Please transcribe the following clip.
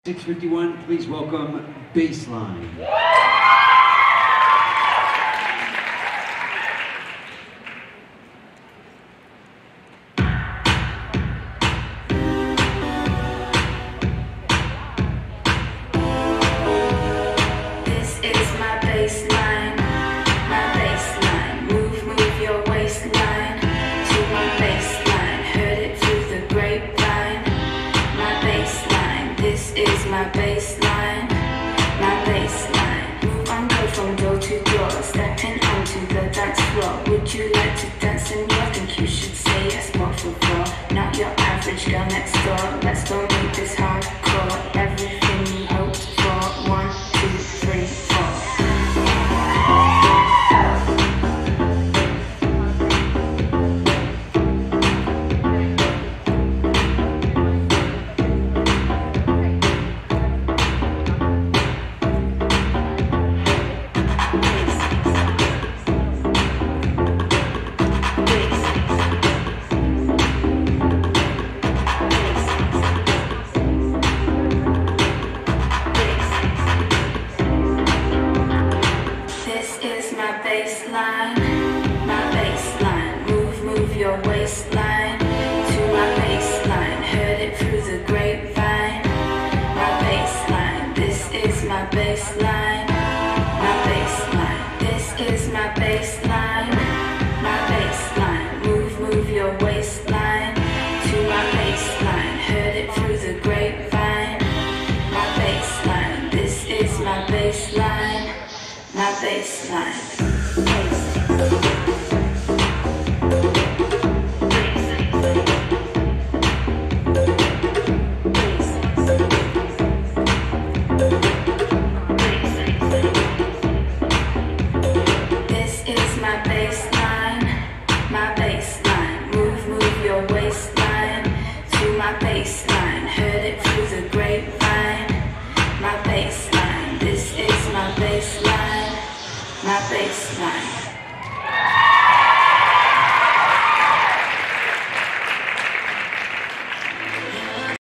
651, please welcome Baseline. This is my baseline, move your waistline to my baseline, heard it through the grapevine, my baseline, this is my baseline, move on, go from door to door, stepping onto the dance floor, would you like to dance in your think you should say yes, por favor, not your average girl next door, let's go make this hardcore, everything you hoped for, 1, 2, 3, 4. My baseline, move your waistline to my baseline, heard it through the grapevine, my baseline, this is my baseline, this is my baseline, move your waistline to my baseline, heard it through the grapevine, my baseline, this is my baseline,